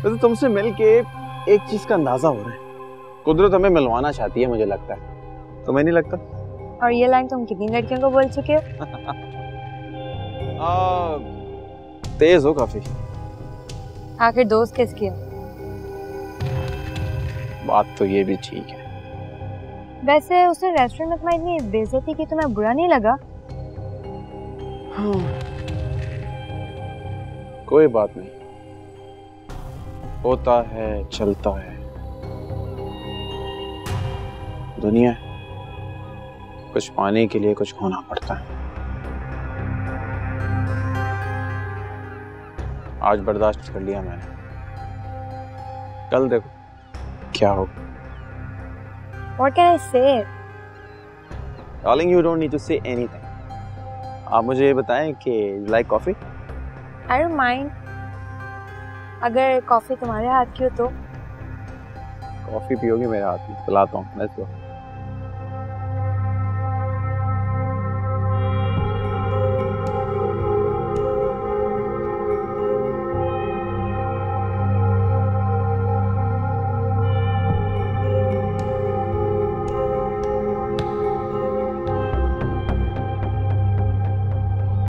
वैसे तुमसे मिलके एक चीज का अंदाजा हो रहा है, कुदरत हमें मिलवाना चाहती है, मुझे लगता है। तुम्हें नहीं लगता? और ये लाइन तुम कितनी लड़कियों को बोल चुके हो? तेज हो काफी। आखिर दोस्त किसकी हो? बात तो ये भी ठीक है। वैसे उसने रेस्टोरेंट में तुम्हारी इतनी बेइज्जती की, तुम्हें बुरा नहीं लगा? कोई बात नहीं, होता है, चलता है, दुनिया। कुछ पाने के लिए कुछ खोना पड़ता है। आज बर्दाश्त कर लिया मैंने, कल देखो क्या होगा। What can I say? Darling, you don't need to say anything. आप मुझे ये बताएं कि you like coffee? I don't mind. अगर कॉफी तुम्हारे हाथ की हो तो। कॉफी पियोगी मेरे हाथ में? पिलाता हूँ, let's go.